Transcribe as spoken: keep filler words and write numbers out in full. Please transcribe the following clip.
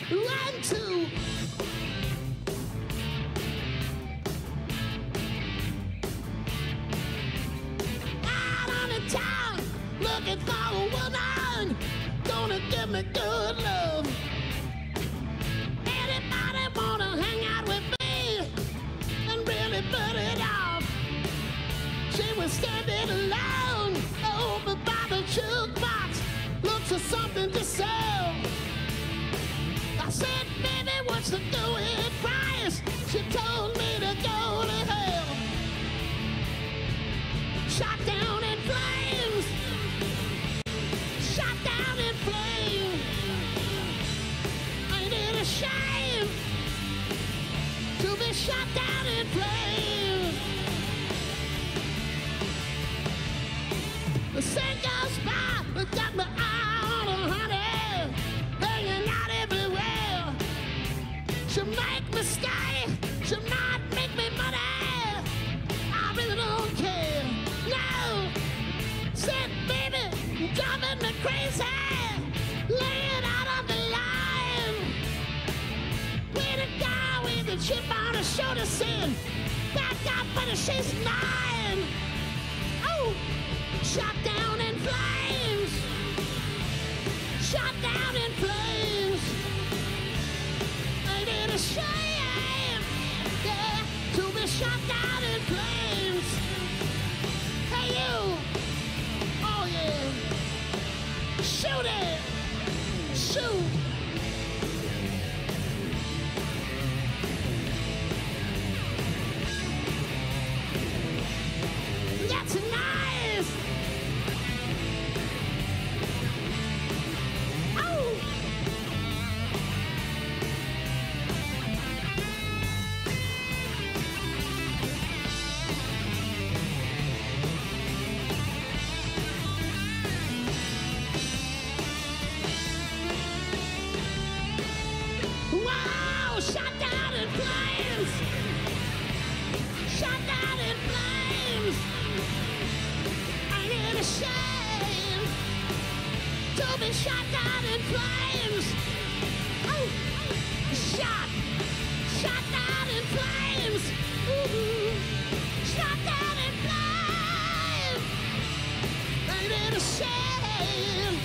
One, two. Out on the town, looking for a woman, gonna give me good love. Anybody wanna hang out with me and really put it off? She was standing alone over by the jukebox, looked for something to sell. I said, baby, what's the going price? She told me to go to hell. Shot down in flames. Shot down in flames. Ain't it a shame to be shot down in flames? The sun goes by, but got my eye on her, honey, hanging out everywhere. She'll make me stay, she'll not make me money. I really don't care. No, said baby, you're driving me crazy, laying out on the line. With a guy with a chip on her shoulder saying, back up, but she's mine. Oh, shot down in flames. Shot down in flames. Ain't it a shame, yeah, to be shot down in flames? Hey you, oh yeah, shoot it, shoot. That's nice. Oh. Wow, shot down in flames. Shot down in flames. Ain't it a shame to be shot down in flames? Oh, shot, shot down in flames. Ooh, shot down in flames. Ain't it a shame